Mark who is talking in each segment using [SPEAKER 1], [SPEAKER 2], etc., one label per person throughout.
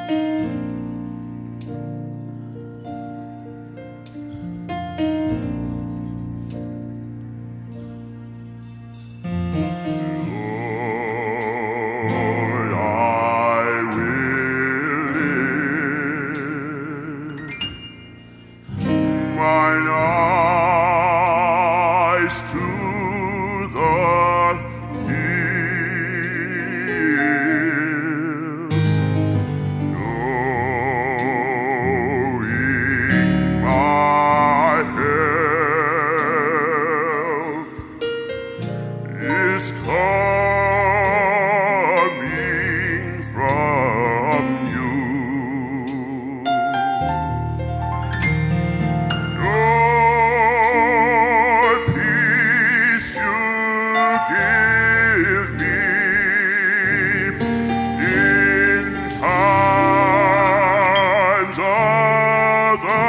[SPEAKER 1] Mine eyes to the hills, knowing my help is coming from you. Give me in times of the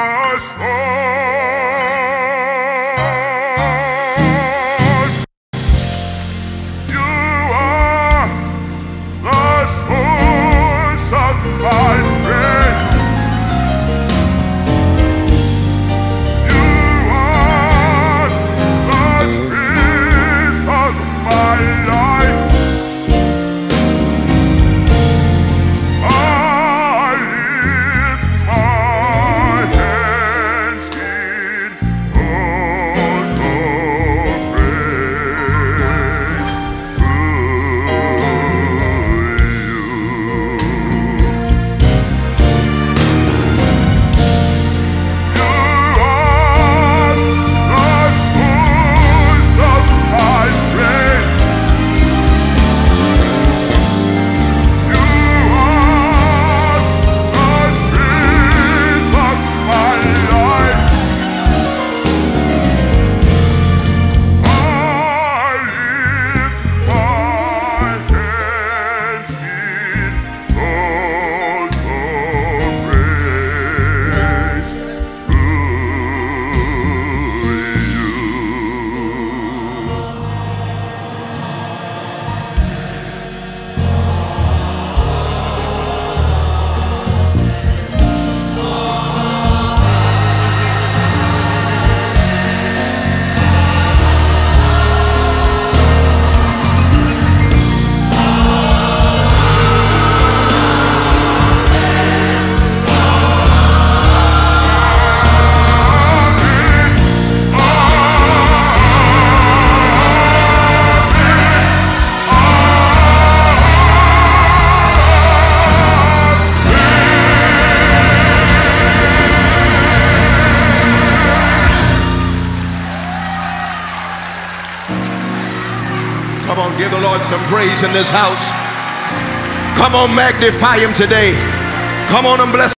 [SPEAKER 1] storm. You are the source of my strength. You are the strength of my life. I lift my hands in total praise to you. You are the source of my strength. You are the strength of my life. I lift my hands in total praise to you.
[SPEAKER 2] Come on, give the Lord some praise in this house. Come on, magnify him today. Come on and bless